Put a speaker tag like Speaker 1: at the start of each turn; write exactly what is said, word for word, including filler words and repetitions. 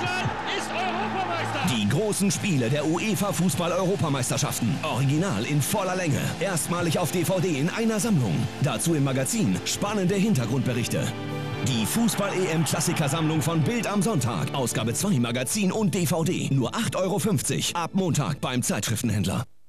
Speaker 1: Deutschland ist Europameister!
Speaker 2: Die großen Spiele der UEFA Fußball-Europameisterschaften. Original in voller Länge. Erstmalig auf D V D in einer Sammlung. Dazu im Magazin spannende Hintergrundberichte. Die Fußball-E M-Klassiker-Sammlung von Bild am Sonntag. Ausgabe zwei, Magazin und D V D. Nur acht Euro fünfzig. Ab Montag beim Zeitschriftenhändler.